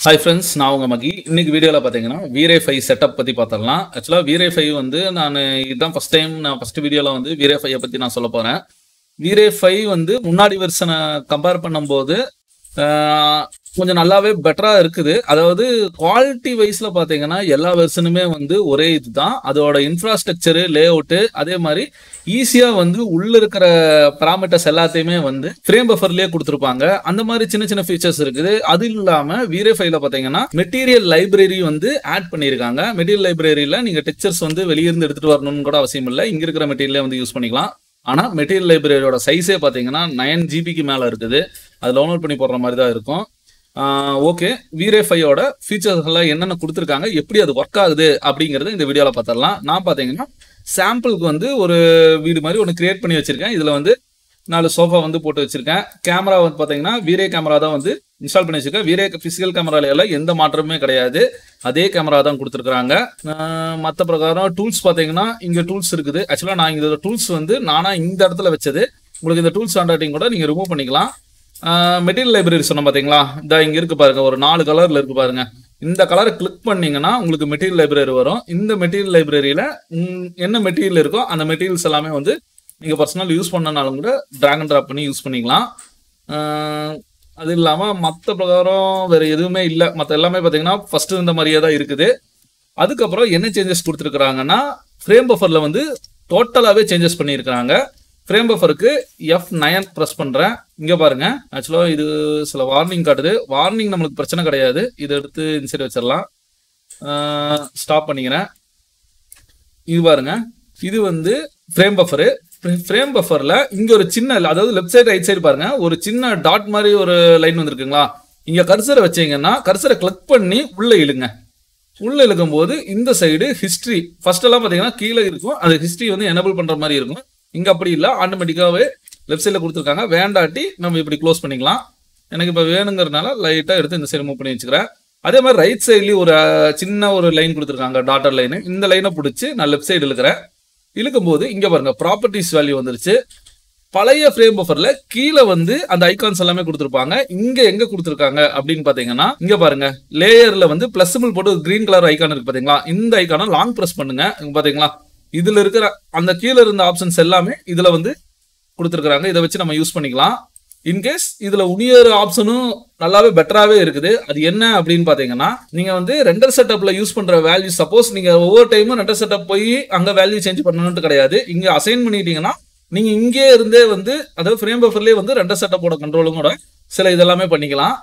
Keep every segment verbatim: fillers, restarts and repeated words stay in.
Hi friends, நான் உங்க மகி. இன்னைக்கு வீடியோல பாத்தீங்கன்னா V R A I five setup பத்தி பார்த்தறலாம். Actually V R A I five வந்து நான் இதான் ஃபர்ஸ்ட் டைம் நான் ஃபர்ஸ்ட் வீடியோல வந்து V R A I five பத்தி நான் சொல்ல போறேன். V R A I five வந்து முன்னாடி வெர்ஷனை கம்பேர் பண்ணும்போது கொஞ்சம் நல்லாவே பெட்டரா இருக்குது. அதாவது குவாலிட்டி வைஸ்ல பாத்தீங்கன்னா எல்லா வெர்ஷனுமே வந்து ஒரே இதுதான். அதோட இன்ஃப்ராஸ்ட்ரக்சர், லேஅவுட், அதே மாதிரி ஈஸியா வந்து உள்ள இருக்கிற பாராமீட்டர்ஸ் எல்லாத்தையுமே வந்து ஃப்ரேம் பஃபர்லயே கொடுத்துருப்பாங்க. அந்த மாதிரி சின்ன சின்ன ஃபீச்சர்ஸ் இருக்குது. அது இல்லாம V R A I five ல பாத்தீங்கன்னா மெட்டீரியல் லைப்ரரி வந்து ஆட் பண்ணியிருக்காங்க. மெட்டீரியல் லைப்ரரியில நீங்க டெக்ஸ்சர்ஸ் வந்து வெளியிருந்து எடுத்துட்டு வரணும்னு கூட அவசியம் இல்லை. இங்க இருக்கிற மெட்டீரியலே வந்து யூஸ் பண்ணிக்கலாம். ஆனா மெட்டீரியல் லைப்ரரியோட சைஸே பாத்தீங்கன்னா நைன் ஜிபிக்கு மேல இருக்குது. அது டவுன்லோட் பண்ணி போடுற மாதிரி தான் இருக்கும். Okay, V R A I five ஓட ஃபீச்சர்ஸ் எல்லாம் என்னென்ன கொடுத்துருக்காங்க, எப்படி அது ஒர்க் ஆகுது அப்படிங்கறத இந்த வீடியோல பார்த்துடலாம். நான் பாத்தீங்கன்னா சாம்பிளுக்கு வந்து ஒரு வீடு மாதிரி ஒன்று கிரியேட் பண்ணி வச்சிருக்கேன். இதுல வந்து நாலு சோஃபா வந்து போட்டு வச்சிருக்கேன். கேமரா வந்து பாத்தீங்கன்னா V R A I camera தான் வந்து இன்ஸ்டால் பண்ணி வச்சிருக்கேன். V R A I physical கேமரால எல்லாம் எந்த மாற்றமுமே கிடையாது. அதே கேமரா தான் கொடுத்துருக்காங்க. மற்ற பிரகாரம் டூல்ஸ் பாத்தீங்கன்னா இங்க டூல்ஸ் இருக்குது. ஆக்சுவலா நான் இந்த டூல்ஸ் வந்து நானா இந்த இடத்துல வச்சது. உங்களுக்கு இந்த டூல்ஸ் ஹேண்ட்ரைட்டிங் கூட நீங்க ரிமூவ் பண்ணிக்கலாம். மெட்டீரியல் லைப்ரரி சொன்னோம் பாத்தீங்களா, இந்த இங்க இருக்கு பாருங்க, ஒரு நாலு கலர்ல இருக்கு பாருங்க. இந்த கலரை கிளிக் பண்ணீங்கன்னா உங்களுக்கு மெட்டீரியல் லைப்ரரி வரும். இந்த மெட்டீரியல் லைப்ரரியில என்ன மெட்டீரியல் இருக்கோ அந்த மெட்டீரியல்ஸ் எல்லாமே வந்து நீங்க பர்சனல் யூஸ் பண்ணனாலும் கூட டிராக் அண்ட் டிராப் பண்ணி யூஸ் பண்ணிக்கலாம். அது இல்லாம மற்ற பிரகாரம் வேற எதுவுமே இல்லை. மற்ற எல்லாமே பாத்தீங்கன்னா ஃபர்ஸ்ட் இந்த மாதிரியே தான் இருக்குது. அதுக்கப்புறம் என்ன சேஞ்சஸ் கொடுத்துருக்காங்கன்னா, ஃப்ரேம் பஃபர்ல வந்து டோட்டலாவே சேஞ்சஸ் பண்ணியிருக்காங்க. ஃப்ரேம் பஃபருக்கு எஃப் நைன் ப்ரெஸ் பண்றேன். இங்க பாருங்க, ஆக்சுவலா இது சில வார்னிங் காட்டுது. வார்னிங் நம்மளுக்கு பிரச்சனை கிடையாது. இதை எடுத்து இந்த சைடு வச்சிடலாம். ஸ்டாப் பண்ணிக்கிறேன். இது பாருங்க, இது வந்து ஃப்ரேம் பஃபரு. ஃப்ரேம் பஃபர்ல இங்க ஒரு சின்ன, அதாவது லெஃப்ட் சைடு ரைட் சைடு பாருங்க, ஒரு சின்ன டாட் மாதிரி ஒரு லைன் வந்துருக்குங்களா. இங்க கர்சரை வச்சீங்கன்னா கர்சரை கிளிக் பண்ணி உள்ள இழுங்க. உள்ள இழுக்கும் போது இந்த சைடு ஹிஸ்டரி ஃபர்ஸ்ட் எல்லாம் பாத்தீங்கன்னா கீழே இருக்கும். அது ஹிஸ்டரி வந்து எனேபிள் பண்ற மாதிரி இருக்கும். இங்க அப்படி இல்லை, ஆட்டோமேட்டிக்காவே லெஃப்ட் சைட்ல கொடுத்துருக்காங்க. வேண்டாட்டி நம்ம இப்படி க்ளோஸ் பண்ணிக்கலாம். எனக்கு இப்ப வேணுங்கிறதுனால லைட்டா எடுத்து இந்த சைடு மூவ் பண்ணி வச்சுக்கிறேன். அதே மாதிரி ரைட் சைட்லயும் ஒரு சின்ன ஒரு லைன் கொடுத்துருக்காங்க, டாட்டர் லைன். இந்த லைனை பிடிச்சி நான் லெஃப்ட் சைடு இழுக்கிறேன். இழுக்கும் போது இங்க பாருங்க ப்ராப்பர்ட்டிஸ் வேல்யூ வந்துருச்சு. பழைய ஃப்ரேம் பஃபர்ல கீழே வந்து அந்த ஐகான்ஸ் எல்லாமே கொடுத்துருப்பாங்க. இங்க எங்க கொடுத்துருக்காங்க அப்படின்னு பாத்தீங்கன்னா, இங்க பாருங்க லேயர்ல வந்து பிளஸ் சிம்பிள் போட்டு கிரீன் கலர் ஐகான் இருக்கு பாத்தீங்களா. இந்த ஐகானை லாங் பிரஸ் பண்ணுங்க. பாத்தீங்களா, இதுல இருக்கிற அந்த கீழே இருந்த ஆப்ஷன்ஸ் எல்லாமே இதுல வந்து கொடுத்துருக்காங்க. இதை வச்சு நம்ம யூஸ் பண்ணிக்கலாம். இன்கேஸ் இதுல உனியர் ஆப்ஷனும் நல்லாவே பெட்டராவே இருக்குது. அது என்ன அப்படின்னு பாத்தீங்கன்னா, நீங்க வந்து ரெண்டர் செட்டப்ல யூஸ் பண்ற வேல்யூ, சப்போஸ் நீங்க ஒவ்வொரு டைமும் ரெண்டர் செட்டப் போய் அங்க வேல்யூ சேஞ்ச் பண்ணணும்னு கிடையாது. இங்க அசைன் பண்ணிட்டீங்கன்னா நீங்க இங்கே இருந்தே வந்து, அதாவது ஃப்ரேம் பஃபர்லயே வந்து ரெண்டர் செட்டப்போட கண்ட்ரோலும் கூட சில இதெல்லாமே பண்ணிக்கலாம்.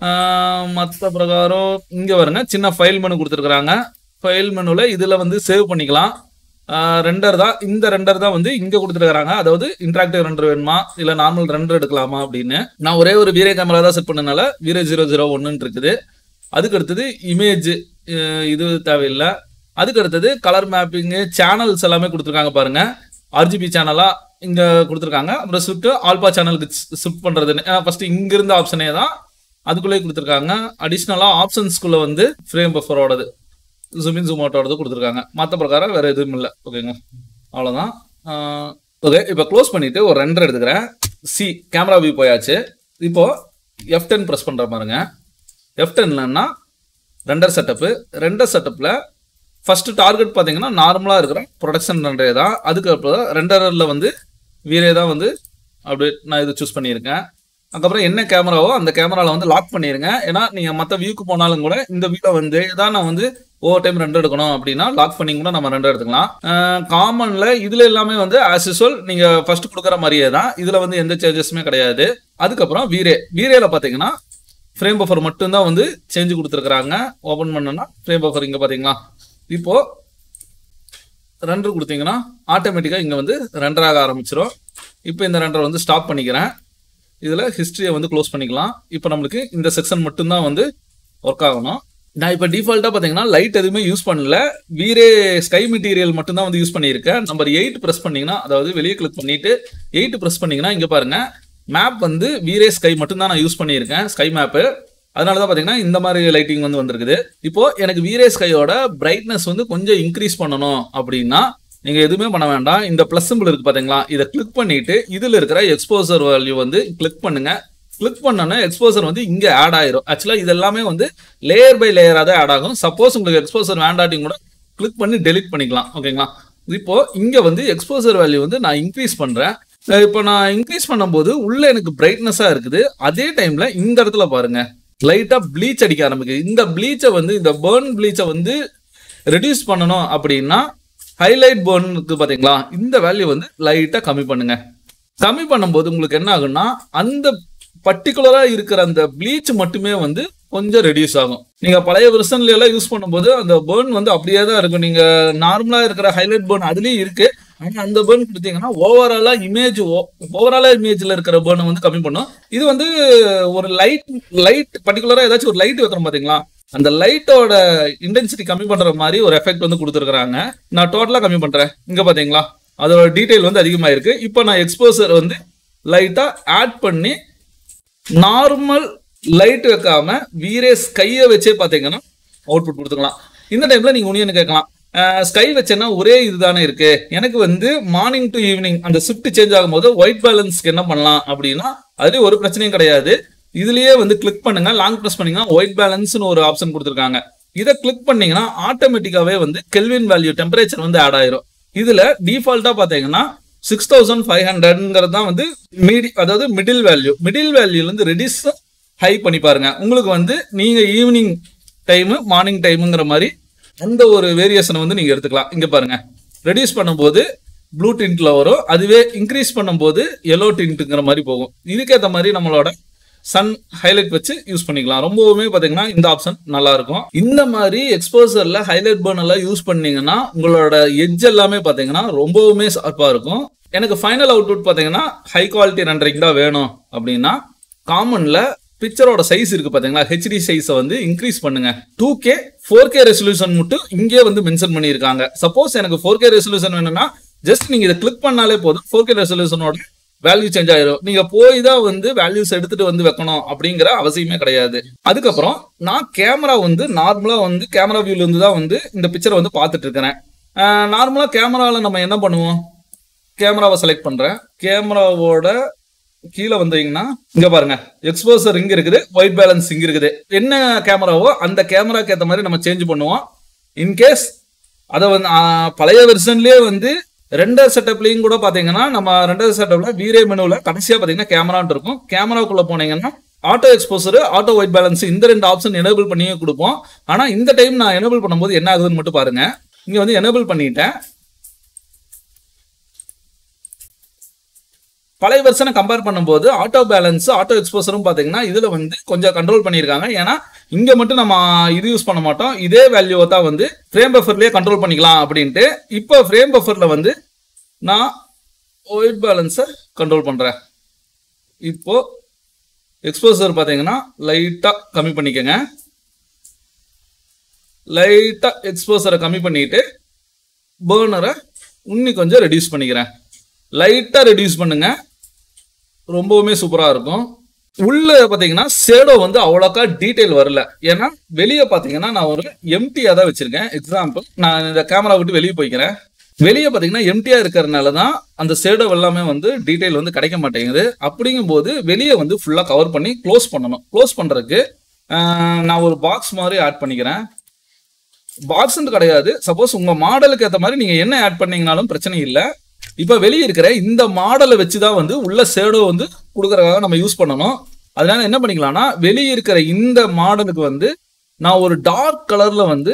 மற்ற பிரகாரம் இங்க வருங்க, சின்ன ஃபைல் மெனு கொடுத்துருக்காங்க. ஃபைல் மெனுல இதுல வந்து சேவ் பண்ணிக்கலாம். ரெண்டர் தான், இந்த ரெண்டர் தான் வந்து இங்க கொடுத்துருக்காங்க. அதாவது இன்டராக்டிவ் ரெண்டர் வேணுமா இல்ல நார்மல் ரெண்டர் எடுக்கலாமா அப்படின்னு. நான் ஒரே ஒரு V R A I camera தான் செட் பண்ணனால V R A I zero zero ஒன்னு இருக்குது. அதுக்கு அடுத்தது இமேஜ், இது தேவையில்லை. அதுக்கு அடுத்தது கலர் மேப்பிங், சேனல்ஸ் எல்லாமே கொடுத்துருக்காங்க பாருங்க. ஆர்ஜிபி சேனலா இங்க கொடுத்துருக்காங்க. அப்புறம் ஸ்விஃப்ட் ஆல்பா சேனலுக்கு ஷிஃப்ட் பண்றதுன்னு ஃபர்ஸ்ட் இங்க இருந்த ஆப்ஷனே தான் அதுக்குள்ளே கொடுத்துருக்காங்க. அடிஷ்னலா ஆப்ஷன்ஸ்குள்ள வந்து ஃப்ரேம் பஃபரோடது, ஜூமின் ஜூம் அவுட்டோடது கொடுத்துருக்காங்க. மற்ற பிரகாரம் வேற எதுவும் இல்லை. ஓகேங்க, அவ்வளோதான். ஓகே, இப்போ க்ளோஸ் பண்ணிட்டு ஒரு ரெண்டர் எடுத்துக்கிறேன். சி கேமரா வியூ போயாச்சு. இப்போ எஃப் டென் ப்ரெஸ் பண்ற பாருங்க. எஃப் டென்லன்னா ரெண்டர் செட்டப்பு. ரெண்டர் செட்டப்ல ஃபர்ஸ்ட் டார்கெட் பார்த்தீங்கன்னா நார்மலா இருக்கிற ப்ரொடக்ஷன் ரெண்டரே தான். அதுக்கப்புறம் ரெண்டரில் வந்து V R A I தான் வந்து அப்படியே நான் இது சூஸ் பண்ணியிருக்கேன். அதுக்கப்புறம் என்ன கேமராவோ அந்த கேமரால வந்து லாக் பண்ணிருங்க. ஏன்னா நீங்க மற்ற வியூக்கு போனாலும் கூட இந்த வியூல வந்து ஏதாவது நான் வந்து ஓவர் டைம் ரெண்டு எடுக்கணும் அப்படின்னா லாக் பண்ணி கூட நம்ம ரெண்டு எடுத்துக்கலாம். காமன்ல இதுல எல்லாமே வந்து ஆஸ் யூசுவல் நீங்க ஃபர்ஸ்ட் கொடுக்குற மாதிரியே தான். இதுல வந்து எந்த சேஞ்சஸுமே கிடையாது. அதுக்கப்புறம் V R A I V R A I ல பாத்தீங்கன்னா ஃப்ரேம் பஃபர் மட்டும் தான் வந்து சேஞ்ச் கொடுத்துருக்காங்க. ஓபன் பண்ணனா ஃப்ரேம் பஃபர் இங்க பாத்தீங்களா. இப்போ ரெண்டர் கொடுத்தீங்கன்னா ஆட்டோமேட்டிக்கா இங்க வந்து ரெண்டர் ஆக ஆரம்பிச்சிடும். இப்போ இந்த ரெண்டரை வந்து ஸ்டாப் பண்ணிக்கிறேன். இதுல ஹிஸ்டரியை வந்து க்ளோஸ் பண்ணிக்கலாம். இப்போ நம்மளுக்கு இந்த செக்ஷன் மட்டும்தான் வந்து ஒர்க் ஆகணும். நான் இப்போ டிஃபால்ட்டா பாத்தீங்கன்னா லைட் எதுவுமே யூஸ் பண்ணல. V R A I sky material மட்டும் தான் வந்து யூஸ் பண்ணியிருக்கேன். நம்பர் எயிட் பிரஸ் பண்ணீங்கன்னா, அதாவது வெளியே கிளிக் பண்ணிட்டு எயிட் பிரஸ் பண்ணீங்கன்னா இங்க பாருங்க மேப் வந்து V R A I sky மட்டும் தான் நான் யூஸ் பண்ணியிருக்கேன், ஸ்கை மேப்பு. அதனாலதான் பாத்தீங்கன்னா இந்த மாதிரி லைட்டிங் வந்து வந்திருக்குது. இப்போ எனக்கு V R A I ஸ்கையோட பிரைட்னஸ் வந்து கொஞ்சம் இன்க்ரீஸ் பண்ணணும் அப்படின்னா நீங்க எதுவுமே பண்ண வேண்டாம். இந்த பிளஸ் சிம்பிள் இருக்கு பாத்தீங்களா, இதை கிளிக் பண்ணிட்டு இதுல இருக்கிற எக்ஸ்போசர் வேல்யூ வந்து கிளிக் பண்ணுங்க. கிளிக் பண்ணோன்னா எக்ஸ்போசர் வந்து இங்க ஆட் ஆயிரும். ஆக்சுவலா இது எல்லாமே வந்து லேயர் பை லேயரா தான் ஆட் ஆகும். சப்போஸ் உங்களுக்கு எக்ஸ்போசர் வேண்டாட்டிங் கூட கிளிக் பண்ணி டெலிட் பண்ணிக்கலாம். ஓகேங்களா? இப்போ இங்க வந்து எக்ஸ்போசர் வேல்யூ வந்து நான் இன்க்ரீஸ் பண்றேன். இப்போ நான் இன்க்ரீஸ் பண்ணும்போது உள்ள எனக்கு பிரைட்னஸா இருக்குது. அதே டைம்ல இந்த இடத்துல பாருங்க லைட்டா ப்ளீச் அடிக்க ஆரம்பிக்குது. இந்த ப்ளீச்சை வந்து இந்த பர்ன் ப்ளீச்சை வந்து ரெடியூஸ் பண்ணணும் அப்படின்னா ஹைலைட் பர்னுக்கு பாத்தீங்களா இந்த வேல்யூ வந்து லைட்டா கம்மி பண்ணுங்க. கம்மி பண்ணும்போது உங்களுக்கு என்ன ஆகும்னா அந்த பர்டிகுலரா இருக்கிற அந்த ப்ளீச் மட்டுமே வந்து கொஞ்சம் ரெடியூஸ் ஆகும். நீங்க பழைய வெர்ஷன்ல எல்லாம் யூஸ் பண்ணும்போது அந்த பர்ன் வந்து அப்படியே தான் இருக்கும். நீங்க நார்மலா இருக்கிற ஹைலைட் பர்ன் அதுலயும் இருக்கு. ஆனா அந்த பர்ன் கொடுத்தீங்கன்னா ஓவராலா இமேஜ் ஓவராலா இமேஜ்ல இருக்கிற பர்னை வந்து கம்மி பண்ணும். இது வந்து ஒரு லைட் லைட் பர்டிகுலரா ஏதாச்சும் ஒரு லைட் வைக்கிறோம் பாத்தீங்களா, அந்த லைட்டோட இன்டென்சிட்டி கம்மி பண்ற மாதிரி ஒரு எஃபெக்ட் வந்து கொடுத்துருக்காங்க. நான் டோட்டலா கம்மி பண்றேன். இங்க பாத்தீங்களா அதோட டீடைல் வந்து அதிகமா இருக்கு. இப்போ நான் எக்ஸ்போசர் வந்து லைட்டா ஆட் பண்ணி நார்மல் லைட் வைக்காம வீரேஸ் கையை வச்சே பாத்தீங்கன்னா அவுட்புட் கொடுத்துக்கலாம். இந்த டைம்ல நீங்க ஒன்னு கேட்கலாம், ஸ்கை வச்சேன்னா ஒரே இதுதானே இருக்கு, எனக்கு வந்து மார்னிங் டு ஈவினிங் அந்த ஷிஃப்ட் சேஞ்ச் ஆகும்போது ஒயிட் பேலன்ஸ்க்கு என்ன பண்ணலாம் அப்படின்னா அதுலேயே ஒரு பிரச்சனையும் கிடையாது. இதுலயே வந்து கிளிக் பண்ணுங்க, லாங் ப்ரெஸ் பண்ணீங்கன்னா ஒயிட் பேலன்ஸ்னு ஒரு ஆப்ஷன் கொடுத்துருக்காங்க. இதை கிளிக் பண்ணீங்கன்னா ஆட்டோமேட்டிக்காவே வந்து கெல்வின் வேல்யூ டெம்பரேச்சர் வந்து ஆட் ஆயிரும். இதுல டிஃபால்ட்டா பாத்தீங்கன்னா சிக்ஸ் தௌசண்ட் ஃபைவ் ஹண்ட்ரட்ங்கிறது தான் வந்து மீடி அதாவது மிடில் வேல்யூ. மிடில் வேல்யூல இருந்து ரெடியூஸ் ஹை பண்ணி பாருங்க. உங்களுக்கு வந்து நீங்க ஈவினிங் டைமு மார்னிங் டைமுங்கிற மாதிரி அந்த ஒரு வேரியேஷனை வந்து நீங்க எடுத்துக்கலாம். இங்க பாருங்க ரெடியூஸ் பண்ணும்போது ப்ளூ டிண்ட்ல வரும், அதுவே இன்க்ரீஸ் பண்ணும்போது எல்லோ டிண்ட்டுங்கிற மாதிரி போகும். இதுக்கேற்ற மாதிரி நம்மளோட சன் ஹைலைட் வச்சு யூஸ் பண்ணிக்கலாம். ரொம்பவுமே பாத்தீங்கன்னா இந்த ஆப்ஷன் நல்லா இருக்கும். இந்த மாதிரி எக்ஸ்போசர்ல ஹைலைட் பர்ன் எல்லாம் யூஸ் பண்ணீங்கன்னா உங்களோட எட்ஜ் எல்லாமே பாத்தீங்கன்னா ரொம்பவுமே ஷார்ப்பா இருக்கும். எனக்கு ஃபைனல் அவுட்புட் பாத்தீங்கன்னா ஹை குவாலிட்டி ரெண்டரிங் தான் வேணும் அப்படின்னா காமன்ல பிக்சரோட சைஸ் இருக்கு பாத்தீங்களா, ஹெச்டி சைஸை வந்து இன்க்ரீஸ் பண்ணுங்க. Two K four K resolution மட்டும் இங்கே வந்து மென்ஷன் பண்ணியிருக்காங்க. சப்போஸ் எனக்கு ஃபோர் கே ரெசல்யூஷன் வேணும்னா ஜஸ்ட் நீங்க இதை கிளிக் பண்ணாலே போதும், ஃபோர் கே ரெசல்யூஷனோட வேல்யூ சேஞ்ச் ஆயிரும். நீங்க போய் தான் வந்து வேல்யூஸ் எடுத்துட்டு வந்து வைக்கணும் அப்படிங்கிற அவசியமே கிடையாது. அதுக்கப்புறம் நான் கேமரா வந்து நார்மலா வந்து கேமரா வியூல இருந்து தான் வந்து இந்த பிக்சரை வந்து பார்த்துட்டு இருக்கிறேன். நார்மலா கேமரால நம்ம என்ன பண்ணுவோம், கேமராவை செலக்ட் பண்றேன். கேமராவோட கீழே வந்தீங்கன்னா இங்க பாருங்க எக்ஸ்போசர் இங்க இருக்குது, ஒயிட் பேலன்ஸ் இங்க இருக்குது. என்ன கேமராவோ அந்த கேமராக்கு ஏற்ற மாதிரி நம்ம சேஞ்ச் பண்ணுவோம். இன்கேஸ் அதை வந்து பழைய வெர்ஷன்லயே வந்து ரெண்டர் செட்டப்லையும் கூட பாத்தீங்கன்னா நம்ம ரெண்டர் செட்டப்ல வீரே மெனுல கடைசியா பாத்தீங்கன்னா கேமரான்னு இருக்கும். கேமராக்குள்ள போனீங்கன்னா auto exposure, auto white balance இந்த ரெண்டு ஆப்ஷன் எனேபிள் பண்ணியே கொடுப்போம். ஆனா இந்த டைம் நான் எனேபிள் பண்ணும்போது என்ன ஆகுதுன்னு மட்டும் பாருங்க. இங்க வந்து எனேபிள் பண்ணிட்டேன். பழைய வெர்ஷனை கம்பேர் பண்ணும்போது ஆட்டோ பேலன்ஸ், ஆட்டோ எக்ஸ்போசரும் பாத்தீங்கன்னா இதுல வந்து கொஞ்சம் கண்ட்ரோல் பண்ணியிருக்காங்க. ஏன்னா இங்க மட்டும் நம்ம இது யூஸ் பண்ண மாட்டோம், இதே வேல்யூவை தான் வந்து ஃப்ரேம் பஃபர்லயே கண்ட்ரோல் பண்ணிக்கலாம் அப்படின்ட்டு. இப்போ ஃப்ரேம் பஃபர்ல வந்து நான் ஒயிட் பேலன்ஸை கண்ட்ரோல் பண்றேன். இப்போ எக்ஸ்போசர் பாத்தீங்கன்னா லைட்டா கம்மி பண்ணிக்கங்க. லைட்டா எக்ஸ்போசரை கம்மி பண்ணிட்டு பர்னரை இன்னும் கொஞ்சம் ரெடியூஸ் பண்ணிக்கிறேன். லைட்டா ரெடியூஸ் பண்ணுங்க, ரொம்பவுமே சூப்பரா இருக்கும். உள்ள பாத்தீங்கன்னா ஷேடோ வந்து அவ்வளோக்கா டீடைல் வரல. ஏன்னா வெளியே பாத்தீங்கன்னா நான் ஒரு எம்டியா தான் வச்சிருக்கேன். எக்ஸாம்பிள் நான் இந்த கேமரா விட்டு வெளியே போய்க்கிறேன். வெளியே பாத்தீங்கன்னா எம்டியா இருக்கிறதுனால தான் அந்த ஷேடோ எல்லாமே வந்து டீடைல் வந்து கிடைக்க மாட்டேங்குது. அப்படிங்கும் போது வெளியே வந்து ஃபுல்லா கவர் பண்ணி க்ளோஸ் பண்ணணும். க்ளோஸ் பண்றதுக்கு நான் ஒரு பாக்ஸ் மாதிரி ஆட் பண்ணிக்கிறேன். பாக்ஸ் கிடையாது, சப்போஸ் உங்க மாடலுக்கு ஏற்ற மாதிரி நீங்க என்ன ஆட் பண்ணீங்கனாலும் பிரச்சனை இல்லை. இப்ப வெளியே இருக்கிற இந்த மாடலை வச்சுதான் வந்து உள்ள ஷேடோ வந்து கொடுக்கறதுக்காக நம்ம யூஸ் பண்ணணும். அதனால என்ன பண்ணிக்கலாம்னா வெளியே இருக்கிற இந்த மாடலுக்கு வந்து நான் ஒரு டார்க் கலர்ல வந்து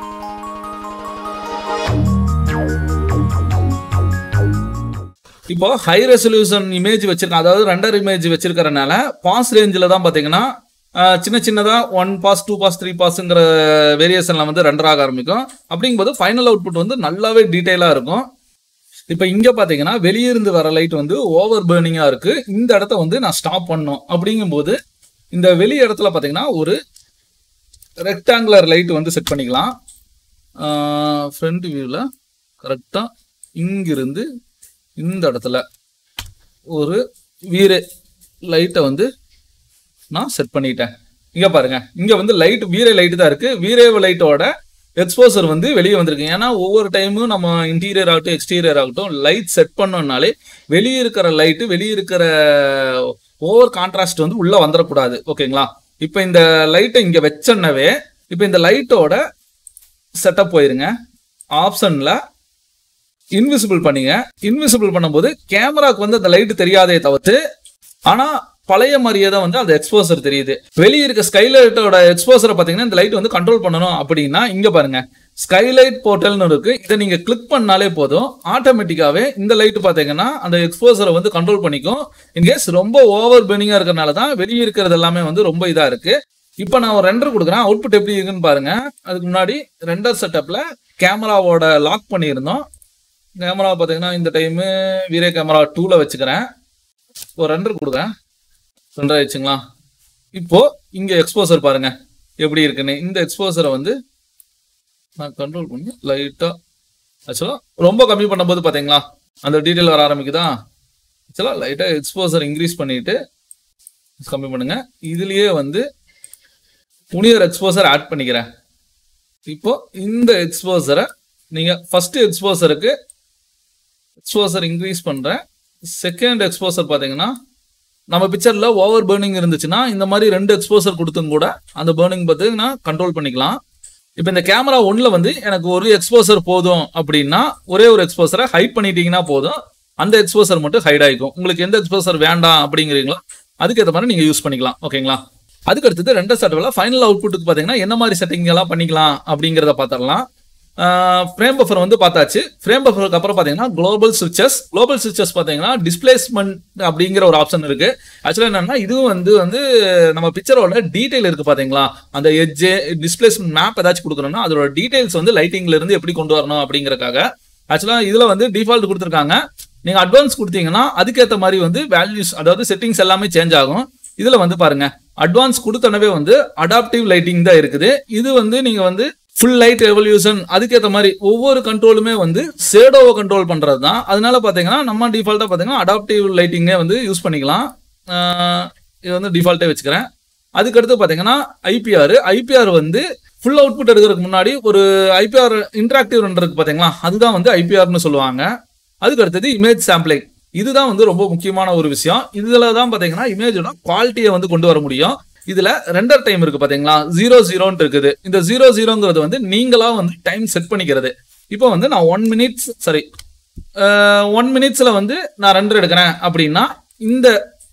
இப்போ ஹை ரெசல்யூஷன் இமேஜ் வச்சிருக்கேன், அதாவது ரெண்டர் இமேஜ் வச்சிருக்கிறதுனால பாஸ் ரேஞ்சில் தான் பாத்தீங்கன்னா சின்ன சின்னதா one pass, two pass, three பாஸ்ங்கிற வேரியேஷன்ல வந்து ரெண்டர் ஆக ஆரம்பிக்கும். அப்படிங்கும்போது ஃபைனல் அவுட்புட் வந்து நல்லாவே டீடைலா இருக்கும். இப்போ இங்க பாத்தீங்கன்னா வெளியிருந்து வர லைட் வந்து ஓவர் பர்னிங்கா இருக்கு. இந்த இடத்த வந்து நான் ஸ்டாப் பண்ணணும். அப்படிங்கும்போது இந்த வெளி இடத்துல பாத்தீங்கன்னா ஒரு ரெக்டாங்குலர் லைட் வந்து செட் பண்ணிக்கலாம். ஃப்ரண்ட் வியூல கரெக்டா இங்கிருந்து இந்த இடத்துல ஒரு வீரே லைட்டை வந்து நான் செட் பண்ணிட்டேன். இங்க பாருங்க, இங்க வந்து லைட் வீரே லைட் தான் இருக்கு. வீரே லைட்டோட எக்ஸ்போசர் வந்து வெளியே வந்திருக்கு. ஏன்னா ஒவ்வொரு டைமும் நம்ம இன்டீரியர் ஆகட்டும் எக்ஸ்டீரியர் ஆகட்டும் லைட் செட் பண்ணோம்னாலே வெளியே இருக்கிற லைட்டு வெளியே இருக்கிற ஓவர் கான்ட்ராஸ்ட் வந்து உள்ள வந்துடக்கூடாது. ஓகேங்களா? இப்போ இந்த லைட்டை இங்க வச்சனவே இப்போ இந்த லைட்டோட செட்டப் போயிருங்க. ஆப்ஷன்ல இன்விசிபிள் பண்ணீங்க. இன்விசிபிள் பண்ணும்போது கேமராக்கு வந்து அந்த லைட் தெரியாதே தவிர்த்து, ஆனா பழைய மாதிரியே தான் வந்து அந்த எக்ஸ்போசர் தெரியுது. வெளியே இருக்க ஸ்கைலைட்டோட எக்ஸ்போசரை பார்த்தீங்கன்னா இந்த லைட் வந்து கண்ட்ரோல் பண்ணணும் அப்படின்னா இங்க பாருங்க, ஸ்கைலைட் போர்ட்டல்னு இருக்கு. இதை நீங்க கிளிக் பண்ணாலே போதும், ஆட்டோமேட்டிக்காவே இந்த லைட் பார்த்தீங்கன்னா அந்த எக்ஸ்போசரை வந்து கண்ட்ரோல் பண்ணிக்கும். இன்கேஸ் ரொம்ப ஓவர் பெர்னிங்கா இருக்கிறதுனால தான் வெளியே இருக்கிறது எல்லாமே வந்து ரொம்ப இதா இருக்கு. இப்போ நான் ஒரு ரெண்டர் கொடுக்குறேன், அவுட்புட் எப்படி இருக்குன்னு பாருங்க. அதுக்கு முன்னாடி ரெண்டர் செட்டப்ல கேமராவோட லாக் பண்ணியிருந்தோம். கேமரா பார்த்தீங்கன்னா இந்த டைமு வீரே கேமரா டூல வச்சுக்கிறேன். ஒரு ரெண்டர் கொடுக்குறேன், ரெண்டர் ஆயிடுச்சுங்களா? இப்போ இங்க எக்ஸ்போசர் பாருங்க எப்படி இருக்குன்னு. இந்த எக்ஸ்போசரை வந்து நான் கண்ட்ரோல் பண்ணி லைட்டா ஆக்சுவலா ரொம்ப கம்மி பண்ணும்போது பாத்தீங்களா அந்த டீடைல் வர ஆரம்பிக்குதா. ஆக்சுவலா லைட்டா எக்ஸ்போசர் இன்க்ரீஸ் பண்ணிட்டு கம்மி பண்ணுங்க. இதுலயே வந்து புனியர் எக்ஸ்போசர் ஆட் பண்ணிக்கிறேன். இப்போ இந்த எக்ஸ்போசரை நீங்க ஃபர்ஸ்ட் எக்ஸ்போசருக்கு எக்ஸ்போசர் இன்க்ரீஸ் பண்றேன். செகண்ட் எக்ஸ்போசர் பாத்தீங்கன்னா நம்ம பிக்சர்ல ஓவர் பர்னிங் இருந்துச்சுன்னா இந்த மாதிரி ரெண்டு எக்ஸ்போசர் கொடுத்தும் கூட அந்த பர்னிங் பார்த்தீங்கன்னா கண்ட்ரோல் பண்ணிக்கலாம். இப்போ இந்த கேமரா ஒன்ல வந்து எனக்கு ஒரு எக்ஸ்போசர் போதும் அப்படின்னா ஒரே ஒரு எக்ஸ்போசரை ஹைட் பண்ணிட்டீங்கன்னா போதும், அந்த எக்ஸ்போசர் மட்டும் ஹைட் ஆகிக்கும். உங்களுக்கு எந்த எக்ஸ்போசர் வேண்டாம் அப்படிங்கிறீங்களோ அதுக்கேற்ற மாதிரி நீங்க யூஸ் பண்ணிக்கலாம். ஓகேங்களா? அதுக்கு அடுத்தது ரெண்டு செட்டப்ல ஃபைனல் அவுட்புட்டுக்கு பார்த்தீங்கன்னா என்ன மாதிரி செட்டிங் எல்லாம் பண்ணிக்கலாம் அப்படிங்கிறத பார்த்துடலாம். ஃப்ரேம் பஃபர் வந்து பார்த்தாச்சு. ஃப்ரேம் பஃபருக்கு அப்புறம் பார்த்தீங்கன்னா குளோபல் சுவிச்சஸ். குளோபல் சுவிச்சஸ் பார்த்தீங்கன்னா டிஸ்பிளேஸ்மெண்ட் அப்படிங்கிற ஒரு ஆப்ஷன் இருக்கு. ஆக்சுவலாக என்னன்னா இதுவும் வந்து வந்து நம்ம பிக்சரோட டீடைல் இருக்கு பார்த்தீங்களா, அந்த எட்ஜ் டிஸ்பிளேஸ்மெண்ட் மேப் ஏதாச்சும் கொடுக்கணும்னா அதோட டீடைல்ஸ் வந்து லைட்டிங்ல இருந்து எப்படி கொண்டு வரணும் அப்படிங்கறக்காக ஆக்சுவலாக இதுல வந்து டிஃபால்ட் கொடுத்துருக்காங்க. நீங்க அட்வான்ஸ் கொடுத்தீங்கன்னா அதுக்கேற்ற மாதிரி வந்து வேல்யூஸ் அதாவது செட்டிங்ஸ் எல்லாமே சேஞ்ச் ஆகும். இதுல வந்து பாருங்க அட்வான்ஸ் கொடுத்தனவே வந்து அடாப்டிவ் லைட்டிங் தான் இருக்குது. இது வந்து நீங்க வந்து ஃபுல் லைட் எவல்யூஷன் அதுக்கேற்ற மாதிரி ஒவ்வொரு கண்ட்ரோலுமே வந்து ஷேடோவை கண்ட்ரோல் பண்றது தான். அதனால பாத்தீங்கன்னா நம்ம டிஃபால்ட்டா பாத்தீங்கன்னா அடாப்டிவ் லைட்டிங்கே வந்து யூஸ் பண்ணிக்கலாம். இது வந்து டிஃபால்ட்டே வச்சுக்கிறேன். அதுக்கடுத்து பாத்தீங்கன்னா ஐபிஆர் ஐபிஆர் வந்து ஃபுல் அவுட்புட் எடுக்கிறதுக்கு முன்னாடி ஒரு ஐபிஆர் இன்டராக்டிவ் ரெண்டருக்கு பாத்தீங்களா, அதுதான் வந்து ஐபிஆர்னு சொல்லுவாங்க. அதுக்கு அடுத்தது இமேஜ் சாம்பிளிங். இதுதான் வந்து ரொம்ப முக்கியமான ஒரு விஷயம். இதுல தான் பாத்தீங்கன்னா இமேஜோட குவாலிட்டியை வந்து கொண்டு வர முடியும். இதுல ரெண்டர் டைம் இருக்கு பாத்தீங்களா, ஜீரோ ஜீரோன்னு இருக்குது. இந்த ஜீரோ ஜீரோங்கிறது வந்து நீங்களா வந்து டைம் செட் பண்ணிக்கிறது. இப்போ வந்து நான் ஒன் மினிட்ஸ் சாரி ஒன் மினிட்ஸ்ல வந்து நான் ரெண்டர் எடுக்கிறேன் அப்படின்னா இந்த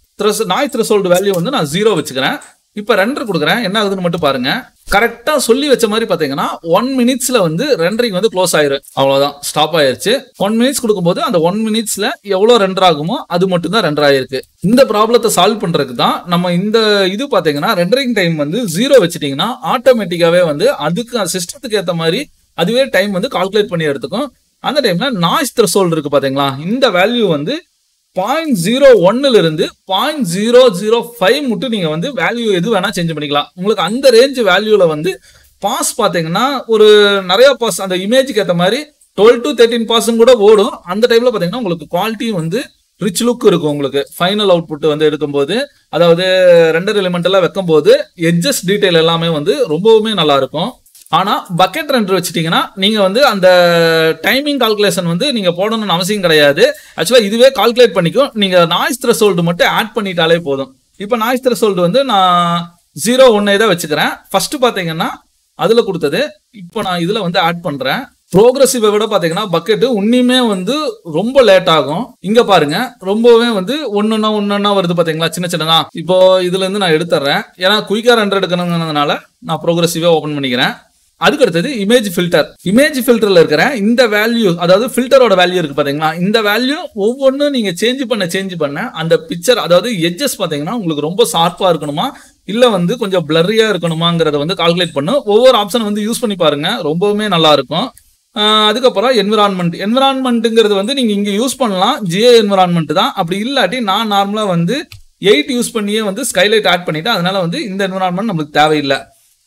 நாய் த்ரெஷோல்டு வேல்யூ வந்து நான் ஜீரோ வச்சுக்கிறேன். இப்போ ரெண்டர் கொடுக்குறேன், என்ன ஆகுதுன்னு மட்டும் பாருங்க. கரெக்டா சொல்லி வச்ச மாதிரி பாத்தீங்கன்னா ஒன் மினிட்ஸ்ல வந்து ரெண்டரிங் வந்து க்ளோஸ் ஆயிரும். அவ்வளவுதான், ஸ்டாப் ஆயிருச்சு. ஒன் மினிட்ஸ் கொடுக்கும்போது அந்த ஒன் மினிட்ஸ்ல எவ்வளவு ரெண்டர் ஆகுமோ அது மட்டும் தான் ரெண்டர் ஆயிருக்கு. இந்த ப்ராப்ளத்தை சால்வ் பண்றதுக்கு தான் நம்ம இந்த இது பாத்தீங்கன்னா ரெண்டரிங் டைம் வந்து ஜீரோ வச்சுட்டீங்கன்னா ஆட்டோமேட்டிக்காவே வந்து அதுக்கு சிஸ்டத்துக்கு ஏற்ற மாதிரி அதுவே டைம் வந்து கால்குலேட் பண்ணி எடுத்துக்கும். அந்த டைம்ல நாய்ஸ் த்ரெஷோல்டு இருக்கு பாத்தீங்களா, இந்த வேல்யூ வந்து பாயிண்ட் ஜீரோ ஒன்னுல இருந்து பாயிண்ட் ஜீரோ ஜீரோ ஃபைவ் மட்டும் நீங்க வந்து வேல்யூ எது வேணா சேஞ்ச் பண்ணிக்கலாம். உங்களுக்கு அந்த ரேஞ்ச் வேல்யூல வந்து பாஸ் பாத்தீங்கன்னா ஒரு நிறைய பாஸ் அந்த இமேஜுக்கு ஏற்ற மாதிரி டுவெல் டு தேர்ட்டின் பாஸும் கூட ஓடும். அந்த டைம்ல பாத்தீங்கன்னா உங்களுக்கு குவாலிட்டி வந்து ரிச் லுக் இருக்கும். உங்களுக்கு ஃபைனல் அவுட்புட் வந்து எடுக்கும்போது அதாவது ரெண்டர் எலிமெண்ட் எல்லாம் வைக்கும் போது எட்ஜஸ் டீடைல் எல்லாமே வந்து ரொம்பவுமே நல்லா இருக்கும். ஆனா பக்கெட் ரெண்டர் வச்சுட்டீங்கன்னா நீங்க வந்து அந்த டைமிங் கால்குலேஷன் வந்து நீங்க போடணும்னு அவசியம் கிடையாது. ஆக்சுவலா இதுவே கால்குலேட் பண்ணிக்கும். நீங்க நாய்ஸ் த்ரெஷோல்டு மட்டும் ஆட் பண்ணிட்டாலே போதும். இப்போ நாய்ஸ் த்ரெஷோல்டு வந்து நான் ஜீரோ ஒன்னே தான் வச்சுக்கிறேன். ஃபர்ஸ்ட் பாத்தீங்கன்னா அதுல கொடுத்தது. இப்போ நான் இதுல வந்து ஆட் பண்றேன். ப்ரோக்ரஸிவை விட பாத்தீங்கன்னா பக்கெட் உன்னியுமே வந்து ரொம்ப லேட் ஆகும். இங்க பாருங்க ரொம்பவே வந்து ஒன்னொன்னா ஒன்னொன்னா வருது பாத்தீங்களா, சின்ன சின்னதா. இப்போ இதுல இருந்து நான் எடுத்துறேன், ஏன்னா குயிக்கா ரெண்டர் எடுக்கணுங்கிறதுனால நான் ப்ரோக்ரஸிவே ஓபன் பண்ணிக்கிறேன். அதுக்கு அடுத்தது இமேஜ் ஃபில்டர். இமேஜ் ஃபில்டர்ல இருக்கிற இந்த வேல்யூ அதாவது ஃபில்டரோட வேல்யூ இருக்கு பாத்தீங்களா, இந்த வேல்யூ ஒவ்வொன்றும் நீங்க சேஞ்ச் பண்ண சேஞ்ச் பண்ண அந்த பிக்சர் அதாவது எட்ஜஸ் பாத்தீங்கன்னா உங்களுக்கு ரொம்ப ஷார்ப்பா இருக்கணுமா இல்ல வந்து கொஞ்சம் பிளரியா இருக்கணுமாங்கிறத வந்து கால்குலேட் பண்ணும். ஒவ்வொரு ஆப்ஷன் வந்து யூஸ் பண்ணி பாருங்க, ரொம்பவுமே நல்லா இருக்கும். அதுக்கப்புறம் என்விரான்மெண்ட். என்விரான்மெண்ட்டுங்கிறது வந்து நீங்க இங்க யூஸ் பண்ணலாம், ஜிஏ என்விரான்மெண்ட் தான். அப்படி இல்லாட்டி நான் நார்மலா வந்து எயிட் யூஸ் பண்ணியே வந்து ஸ்கைலைட் ஆட் பண்ணிட்டேன். அதனால வந்து இந்த என்விரான்மெண்ட் நம்மளுக்கு தேவையில்லை.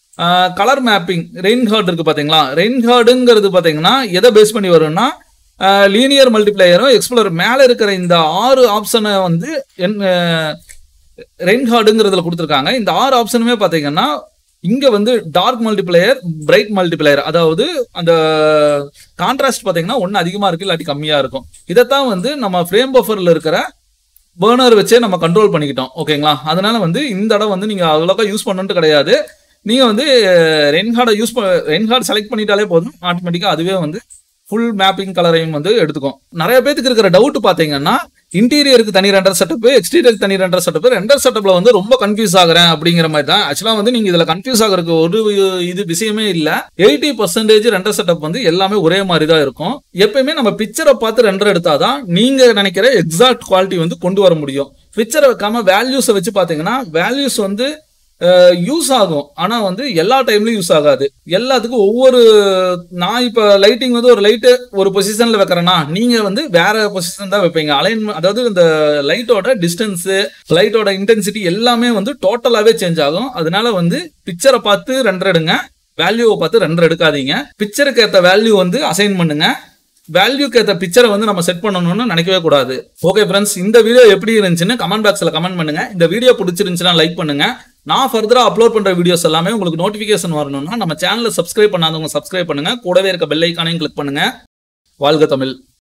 கலர் மேப்பிங் ரெயின் ஹார்ட் இருக்கு பாத்தீங்களா, ரெயின் ஹார்டுங்கிறது பாத்தீங்கன்னா எதை பேஸ் பண்ணி வரும்னா லீனியர் மல்டிப்ளையரும் எக்ஸ்ப்ளோர் மேல இருக்கிற இந்த ஆறு ஆப்ஷனை வந்து ரெயின் ஹார்டுங்கிறதுல கொடுத்துருக்காங்க. இந்த ஆறு ஆப்ஷனுமே பாத்தீங்கன்னா இங்க வந்து டார்க் மல்டிப்ளையர், பிரைட் மல்டிப்ளையர், அதாவது அந்த கான்ட்ராஸ்ட் பாத்தீங்கன்னா ஒன்னு அதிகமா இருக்கு இல்லாட்டி கம்மியா இருக்கும். இதைத்தான் வந்து நம்ம ஃப்ரேம் பஃபர்ல இருக்கிற பர்னர் வச்சே நம்ம கண்ட்ரோல் பண்ணிக்கிட்டோம். ஓகேங்களா? அதனால வந்து இந்த இடம் வந்து நீங்க அவ்வளோக்கா யூஸ் பண்ணணும்னு கிடையாது. நீங்க வந்து ரென்ஹார்டை யூஸ் ப ரென்ஹார்ட் செலக்ட் பண்ணிட்டாலே போதும், ஆட்டோமேட்டிக்கா அதுவே வந்து ஃபுல் மேப்பிங் கலரையும் வந்து எடுத்துக்கும். நிறைய பேருக்கு இருக்கிற டவுட் பாத்தீங்கன்னா, இன்டீரியருக்கு தனி ரெண்டர் செட்டப், எக்ஸ்டீரியருக்கு தனி ரெண்டர் செட்டப், ரெண்டர் செட்டப்ல வந்து ரொம்ப கன்ஃபியூஸ் ஆகுறேன் அப்படிங்கிற மாதிரி தான். ஆக்சுவலா வந்து நீங்க இதுல கன்ஃபியூஸ் ஆகுறதுக்கு ஒரு இது விஷயமே இல்ல. எயிட்டி பர்சன்டேஜ் ரெண்டர் செட்டப் வந்து எல்லாமே ஒரே மாதிரி தான் இருக்கும். எப்பயுமே நம்ம பிக்சரை பார்த்து ரெண்டர் எடுத்தாதான் நீங்க நினைக்கிற எக்ஸாக்ட் குவாலிட்டி வந்து கொண்டு வர முடியும். பிக்சரை வைக்காம வேல்யூஸை வச்சு பாத்தீங்கன்னா வேல்யூஸ் வந்து யூஸ் ஆகும், ஆனா வந்து எல்லா டைம்லயும் யூஸ் ஆகாது. எல்லாத்துக்கும் ஒவ்வொரு, நான் இப்ப லைட்டிங் வந்து ஒரு லைட்டு ஒரு பொசிஷன்ல வைக்கிறேன்னா நீங்க வந்து வேற பொசிஷன் தான் வைப்பீங்க. அலைன்மெண்ட், அதாவது இந்த லைட்டோட டிஸ்டன்ஸ், லைட்டோட இன்டென்சிட்டி எல்லாமே வந்து டோட்டலாவே சேஞ்ச் ஆகும். அதனால வந்து பிக்சரை பார்த்து ரெண்டர் எடுங்க, வேல்யூவை பார்த்து ரெண்டர் எடுக்காதீங்க. பிக்சருக்கு ஏற்ற வேல்யூ வந்து அசைன் பண்ணுங்க, வேல்யூக்கு ஏற்ற பிக்சரை வந்து நம்ம செட் பண்ணணும்னு நினைக்கவே கூடாது. ஓகே ஃப்ரெண்ட்ஸ், இந்த வீடியோ எப்படி இருந்துச்சுன்னு கமெண்ட் பாக்ஸ்ல கமெண்ட் பண்ணுங்க. இந்த வீடியோ பிடிச்சிருந்துச்சுன்னா லைக் பண்ணுங்க. நான் ஃபர்தரா அப்லோட் பண்ற வீடியோஸ் எல்லாமே உங்களுக்கு நோட்டிபிகேஷன் வரணும்னா நம்ம சேனலை சப்ஸ்கிரைப் பண்ணாதவங்க சப்ஸ்கிரைப் பண்ணுங்க, கூடவே இருக்க பெல் ஐகானையும் கிளிக் பண்ணுங்க. வாழ்க தமிழ்.